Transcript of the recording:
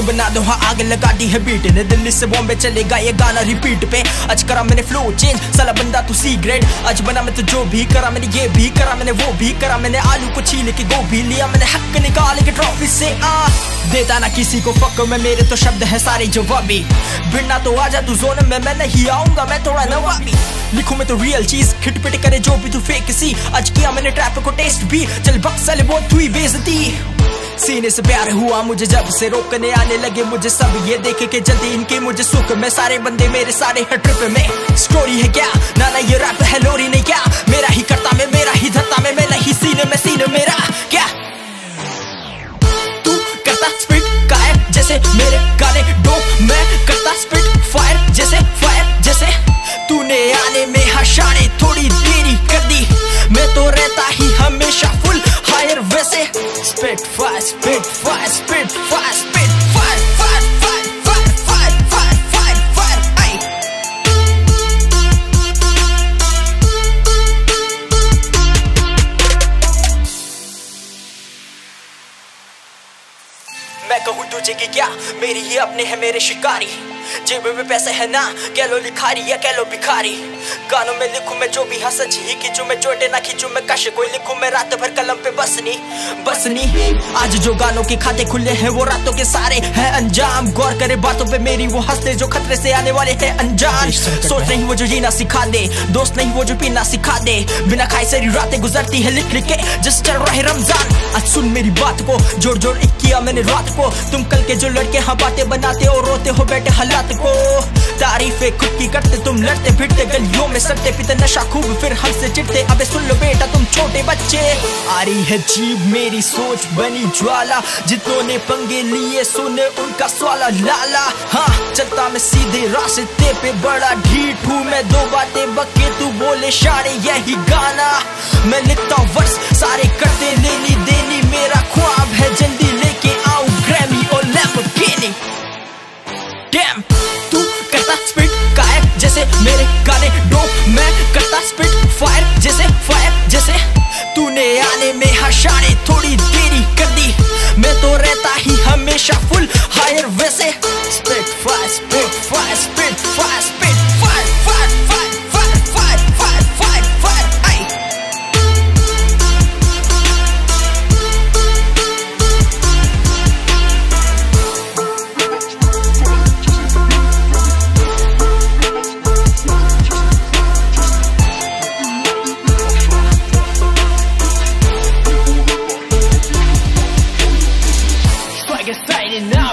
में बना दो हाँ आग लगा दी है बीट ने। दिल्ली से बॉम्बे चलेगा ये गाना रिपीट पे। आज करा मैंने फ्लो चेंज, साला बंदा तू सी ग्रेड। आज बना मैं तो जो भी करा मैंने, ये भी करा मैंने, वो भी करा मैंने। आलू को छील के गोभी लिया मैंने, हक निकाल के ट्रॉफी से देता ना किसी को फक में, मेरे तो शब्द है सारे जवाबी। भिड़ना तो आजा तू जोन में, मैं नहीं आऊंगा मैं थोड़ा नवाबी। लिखूं मैं तो रियल चीज, खिटपिट करे जो भी तू फेक सी। आज किया मैंने ट्रैप को टेस्ट भी, चल बक्सल बहुत हुई बेइज्जती। सीने से प्यार हुआ मुझे जब से, रोकने आने लगे मुझे सब ये देखे के जल्दी इनके मुझे सुख में। सारे बंदे मेरे सारे हर ट्रिप में। स्टोरी है क्या ना ना ये रैप है लोरी नहीं क्या, मेरा ही करता मैं मेरा ही धरता मैं नहीं सीने में सीने मेरा क्या। तू करता स्पिट कायर जैसे मेरे गाने डो, मैं करता स्पिट फायर जैसे तूने आने में हशाने थोड़ी देरी कर दी। मैं तो रहता ही हमेशा फुल हायर वैसे। Spit fire spit fire spit fire spit fire fire fire fire fire fire fire fire. मैं कहूँ तुझे कि क्या मेरी ही अपने है मेरे शिकारी। जेब में पैसे है ना, कह लो लिखारी या कह लो भिखारी। गानों में लिखूं मैं जो भी हाँ सच ही खींचूं मैं, चोटे ना खींचूं मैं कश कोई लिखूं मैं। रात भर कलम पे बसनी आज जो गानों के खाते खुले हैं वो रातों के सारे हैं अंजाम। गौर करे बातों पे मेरी वो हंसते जो खतरे से आने वाले हैं अनजान। सोच नहीं वो जो जीना सिखा दे, दोस्त नहीं वो जो पीना सिखा दे। बिना खाए सारी रातें गुजरती है लिख लिख के जस्ट चल रहे रमजान। आज सुन मेरी बात को, जोड़ जोड़ एक किया मैंने रात को। तुम कल के जो लड़के हाँ बातें बनाते हो रोते हो बैठे हालात को। तारीफें खुद की करते तुम लड़ते फिरते गलियों में सड़ते पीते नशा खूब फिर हमसे चिढ़ते। अबे सुन लो बेटा तुम छोटे बच्चे। आ रही है जीभ मेरी सोच बनी ज्वाला, जितनों ने पंगे लिए सुने उनका सवाला लाला। हाँ चलता मैं सीधे रास्ते पे बड़ा ढीठ हूँ मैं, दो बातें बके तू बोले शारे यही गाना। मैं लिखता हूँ वर्स सारे करते लेनी देनी, मेरा ख्वाब है जल्दी लेके आऊं ग्रैमी और लैम्बोर्गिनी। डैम तू करता स्पिट कायर जैसे मेरे गाने डो, मैं करता स्पिट फायर जैसे तूने आने में हशाने थोड़ी देरी कर दी। मैं तो रहता ही हमेशा फुल हायर वैसे। Spit fire spit fire spit fire spit fire fire fire fire fire fire fire fire. Excited now.